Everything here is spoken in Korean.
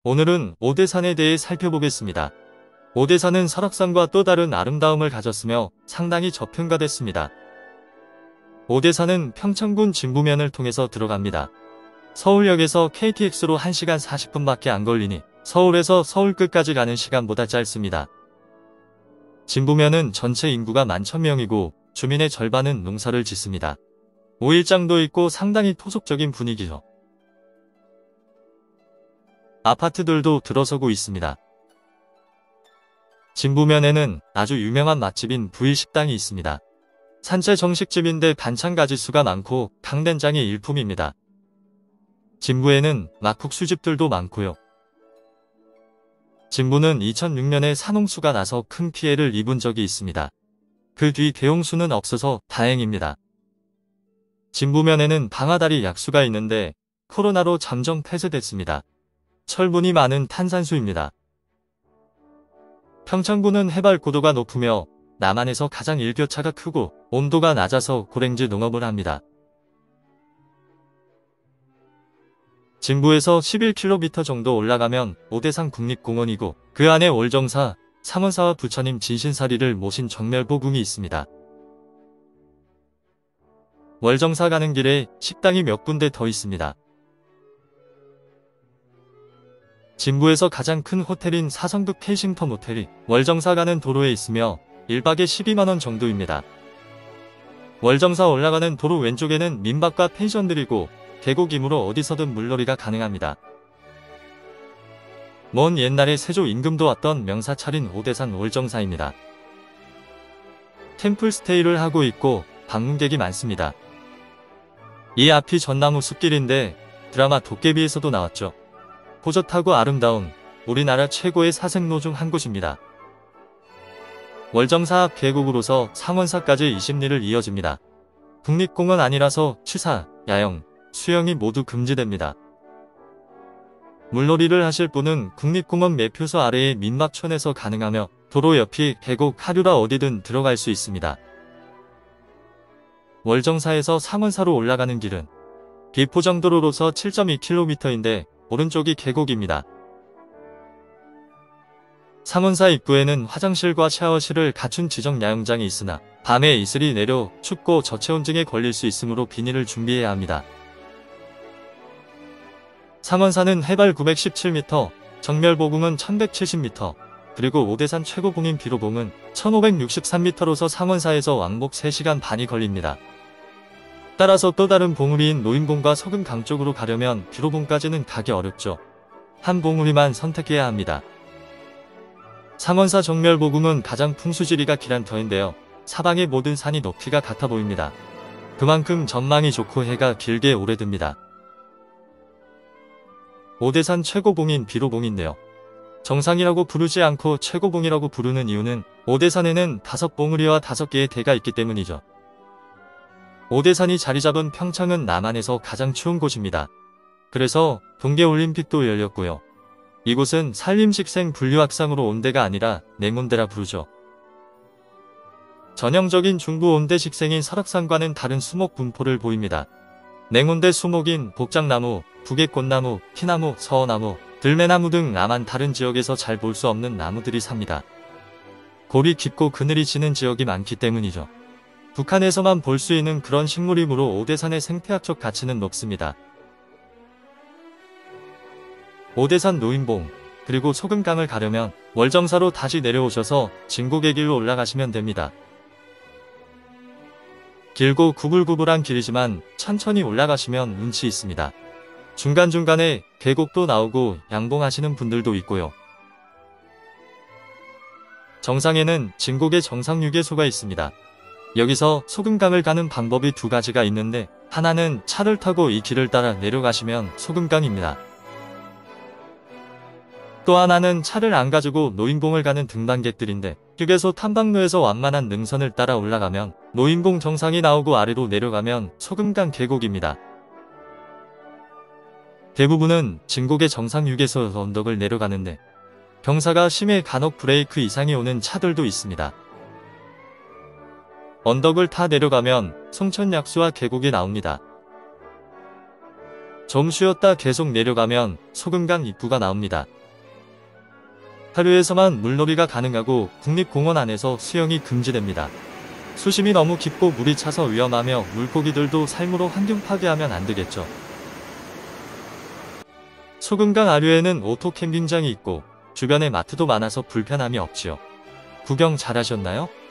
오늘은 오대산에 대해 살펴보겠습니다. 오대산은 설악산과 또 다른 아름다움을 가졌으며 상당히 저평가됐습니다. 오대산은 평창군 진부면을 통해서 들어갑니다. 서울역에서 KTX로 1시간 40분밖에 안 걸리니 서울에서 서울 끝까지 가는 시간보다 짧습니다. 진부면은 전체 인구가 11,000명이고 주민의 절반은 농사를 짓습니다. 오일장도 있고 상당히 토속적인 분위기죠. 아파트들도 들어서고 있습니다. 진부면에는 아주 유명한 맛집인 부일식당이 있습니다. 산채 정식집인데 반찬 가짓수가 많고 강된장이 일품입니다. 진부에는 막국수집들도 많고요. 진부는 2006년에 산홍수가 나서 큰 피해를 입은 적이 있습니다. 그 뒤 대홍수는 없어서 다행입니다. 진부면에는 방아다리 약수가 있는데 코로나로 잠정 폐쇄됐습니다. 철분이 많은 탄산수입니다. 평창군은 해발 고도가 높으며 남한에서 가장 일교차가 크고 온도가 낮아서 고랭지 농업을 합니다. 진부에서 11km 정도 올라가면 오대산 국립공원이고 그 안에 월정사, 상원사와 부처님 진신사리를 모신 정멸보궁이 있습니다. 월정사 가는 길에 식당이 몇 군데 더 있습니다. 진부에서 가장 큰 호텔인 사성급 켄싱턴 호텔이 월정사 가는 도로에 있으며 1박에 12만원 정도입니다. 월정사 올라가는 도로 왼쪽에는 민박과 펜션들이고 계곡이므로 어디서든 물놀이가 가능합니다. 먼 옛날에 세조 임금도 왔던 명사찰인 오대산 월정사입니다. 템플스테이를 하고 있고 방문객이 많습니다. 이 앞이 전나무 숲길인데 드라마 도깨비에서도 나왔죠. 호젓하고 아름다운 우리나라 최고의 사색로 중 한 곳입니다. 월정사 앞 계곡으로서 상원사까지 20리를 이어집니다. 국립공원 아니라서 취사, 야영, 수영이 모두 금지됩니다. 물놀이를 하실 분은 국립공원 매표소 아래의 민박촌에서 가능하며 도로 옆이 계곡 하류라 어디든 들어갈 수 있습니다. 월정사에서 상원사로 올라가는 길은 비포정도로로서 7.2km인데 오른쪽이 계곡입니다. 상원사 입구에는 화장실과 샤워실을 갖춘 지정 야영장이 있으나 밤에 이슬이 내려 춥고 저체온증에 걸릴 수 있으므로 비닐을 준비해야 합니다. 상원사는 해발 917m, 정멸보궁은 1170m, 그리고 오대산 최고봉인 비로봉은 1563m로서 상원사에서 왕복 3시간 반이 걸립니다. 따라서 또 다른 봉우리인 노인봉과 소금강 쪽으로 가려면 비로봉까지는 가기 어렵죠. 한 봉우리만 선택해야 합니다. 상원사 정멸보궁은 가장 풍수지리가 길한 터인데요. 사방의 모든 산이 높이가 같아 보입니다. 그만큼 전망이 좋고 해가 길게 오래듭니다. 오대산 최고봉인 비로봉인데요. 정상이라고 부르지 않고 최고봉이라고 부르는 이유는 오대산에는 5봉우리와 5개의 대가 있기 때문이죠. 오대산이 자리잡은 평창은 남한에서 가장 추운 곳입니다. 그래서 동계올림픽도 열렸고요. 이곳은 산림식생 분류학상으로 온대가 아니라 냉온대라 부르죠. 전형적인 중부 온대 식생인 설악산과는 다른 수목 분포를 보입니다. 냉온대 수목인 복장나무, 북의꽃나무, 피나무, 서어나무, 들매나무 등 남한 다른 지역에서 잘 볼 수 없는 나무들이 삽니다. 골이 깊고 그늘이 지는 지역이 많기 때문이죠. 북한에서만 볼 수 있는 그런 식물이므로 오대산의 생태학적 가치는 높습니다. 오대산 노인봉, 그리고 소금강을 가려면 월정사로 다시 내려오셔서 진곡의 길로 올라가시면 됩니다. 길고 구불구불한 길이지만 천천히 올라가시면 운치 있습니다. 중간중간에 계곡도 나오고 양봉하시는 분들도 있고요. 정상에는 진곡의 정상유계소가 있습니다. 여기서 소금강을 가는 방법이 2가지가 있는데 하나는 차를 타고 이 길을 따라 내려가시면 소금강입니다. 또 하나는 차를 안 가지고 노인봉을 가는 등반객들인데 휴게소 탐방로에서 완만한 능선을 따라 올라가면 노인봉 정상이 나오고 아래로 내려가면 소금강 계곡입니다. 대부분은 진곡의 정상 휴게소 언덕을 내려가는데 경사가 심해 간혹 브레이크 이상이 오는 차들도 있습니다. 언덕을 타 내려가면 송천약수와 계곡이 나옵니다. 좀 쉬었다 계속 내려가면 소금강 입구가 나옵니다. 하류에서만 물놀이가 가능하고 국립공원 안에서 수영이 금지됩니다. 수심이 너무 깊고 물이 차서 위험하며 물고기들도 삶으로 환경 파괴하면 안되겠죠. 소금강 아류에는 오토 캠핑장이 있고 주변에 마트도 많아서 불편함이 없지요. 구경 잘하셨나요?